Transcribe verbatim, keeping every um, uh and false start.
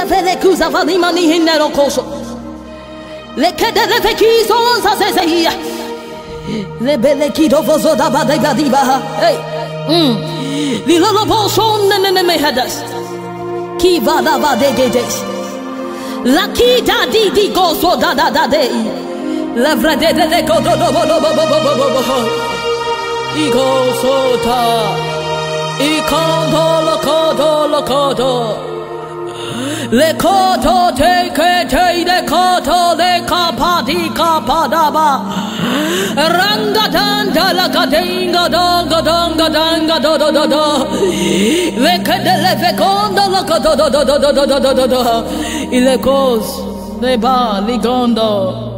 kuza vele kuza vali mani hinero koso. Le kede le vekizo sa se se ia. Le bele kido vozo da ba de ba di ba. Hey. Mm. Li lolo boson ne ne me hadas. Ki va da va de gedes. La ki da di di go so da da da de. La vra de de de go do do bo do bo bo bo bo bo bo. I go so ta. I kondo lo kodo lo kodo. Le koto te ke te le koto le kapa di kapa daba. Ranga danda la kadinga donga donga danga do do do do. Le kede le fecondo lo kodo do do do do do do do do do. Il le cos le ba ligondo.